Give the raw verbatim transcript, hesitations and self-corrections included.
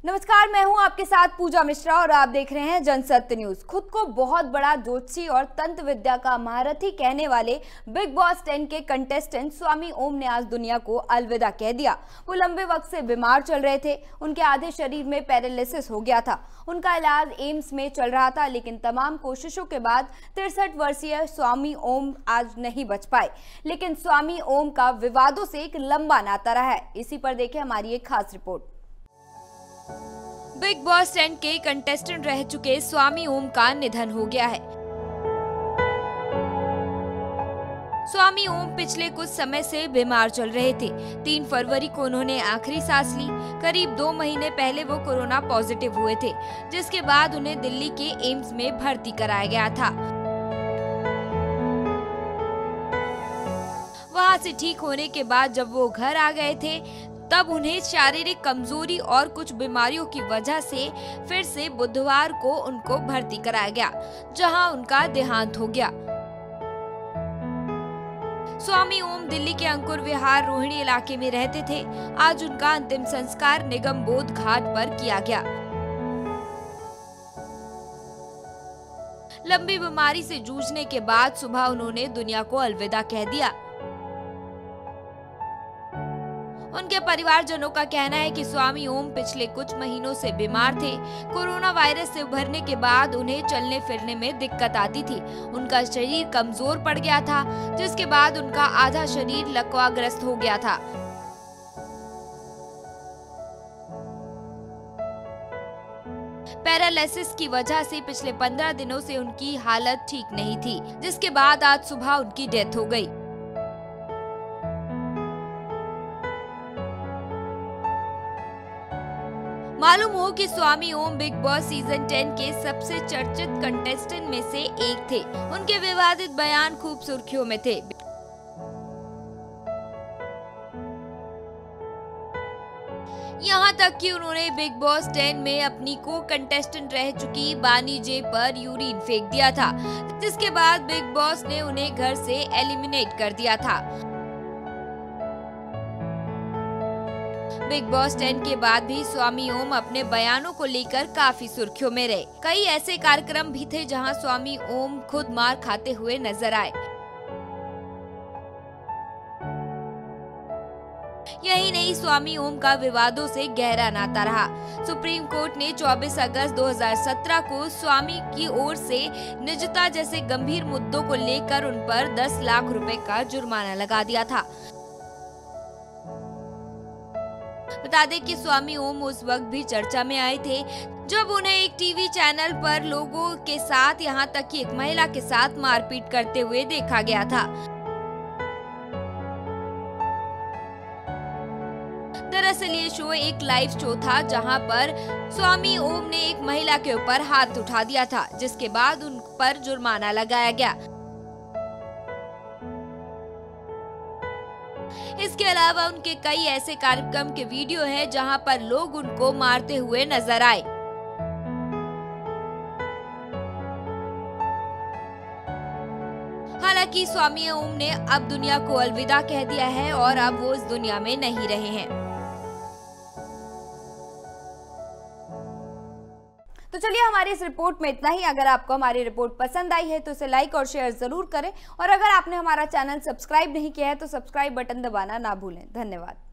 नमस्कार, मैं हूं आपके साथ पूजा मिश्रा और आप देख रहे हैं जनसत्य न्यूज। खुद को बहुत बड़ा ज्योतिषी और तंत्र विद्या का महारथी कहने वाले बिग बॉस टेन के कंटेस्टेंट स्वामी ओम ने आज दुनिया को अलविदा कह दिया। वो लंबे वक्त से बीमार चल रहे थे। उनके आधे शरीर में पैरालिसिस हो गया था। उनका इलाज एम्स में चल रहा था, लेकिन तमाम कोशिशों के बाद तिरसठ वर्षीय स्वामी ओम आज नहीं बच पाए। लेकिन स्वामी ओम का विवादों से एक लंबा नाता रहा है। इसी पर देखें हमारी एक खास रिपोर्ट। बिग बॉस टेन के कंटेस्टेंट रह चुके स्वामी ओम का निधन हो गया है। स्वामी ओम पिछले कुछ समय से बीमार चल रहे थे। तीन फरवरी को उन्होंने आखिरी सांस ली। करीब दो महीने पहले वो कोरोना पॉजिटिव हुए थे, जिसके बाद उन्हें दिल्ली के एम्स में भर्ती कराया गया था। वहां से ठीक होने के बाद जब वो घर आ गए थे, तब उन्हें शारीरिक कमजोरी और कुछ बीमारियों की वजह से फिर से बुधवार को उनको भर्ती कराया गया, जहां उनका देहांत हो गया। स्वामी ओम दिल्ली के अंकुर विहार रोहिणी इलाके में रहते थे। आज उनका अंतिम संस्कार निगम बोध घाट पर किया गया। लंबी बीमारी से जूझने के बाद सुबह उन्होंने दुनिया को अलविदा कह दिया। उनके परिवारजनों का कहना है कि स्वामी ओम पिछले कुछ महीनों से बीमार थे। कोरोना वायरस से उभरने के बाद उन्हें चलने फिरने में दिक्कत आती थी। उनका शरीर कमजोर पड़ गया था, जिसके बाद उनका आधा शरीर लकवाग्रस्त हो गया था। पैरालिसिस की वजह से पिछले पंद्रह दिनों से उनकी हालत ठीक नहीं थी, जिसके बाद आज सुबह उनकी डेथ हो गई। मालूम हो कि Swami Om Bigg Boss season ten के सबसे चर्चित कंटेस्टेंट में से एक थे। उनके विवादित बयान खूब सुर्खियों में थे। यहाँ तक कि उन्होंने बिग बॉस टेन में अपनी को कंटेस्टेंट रह चुकी बानी जे पर यूरिन फेंक दिया था, जिसके बाद बिग बॉस ने उन्हें घर से एलिमिनेट कर दिया था। बिग बॉस टेन के बाद भी स्वामी ओम अपने बयानों को लेकर काफी सुर्खियों में रहे। कई ऐसे कार्यक्रम भी थे जहां स्वामी ओम खुद मार खाते हुए नजर आए। यही नहीं, स्वामी ओम का विवादों से गहरा नाता रहा। सुप्रीम कोर्ट ने चौबीस अगस्त दो हज़ार सत्रह को स्वामी की ओर से निजता जैसे गंभीर मुद्दों को लेकर उन पर दस लाख रुपए का जुर्माना लगा दिया था। बता दें कि स्वामी ओम उस वक्त भी चर्चा में आए थे जब उन्हें एक टीवी चैनल पर लोगों के साथ, यहां तक कि एक महिला के साथ मारपीट करते हुए देखा गया था। दरअसल ये शो एक लाइव शो था जहां पर स्वामी ओम ने एक महिला के ऊपर हाथ उठा दिया था, जिसके बाद उन पर जुर्माना लगाया गया। इसके अलावा उनके कई ऐसे कार्यक्रम के वीडियो हैं जहां पर लोग उनको मारते हुए नजर आए। हालांकि स्वामी ओम ने अब दुनिया को अलविदा कह दिया है और अब वो इस दुनिया में नहीं रहे हैं। तो चलिए, हमारी इस रिपोर्ट में इतना ही। अगर आपको हमारी रिपोर्ट पसंद आई है तो इसे लाइक और शेयर जरूर करें, और अगर आपने हमारा चैनल सब्सक्राइब नहीं किया है तो सब्सक्राइब बटन दबाना ना भूलें। धन्यवाद।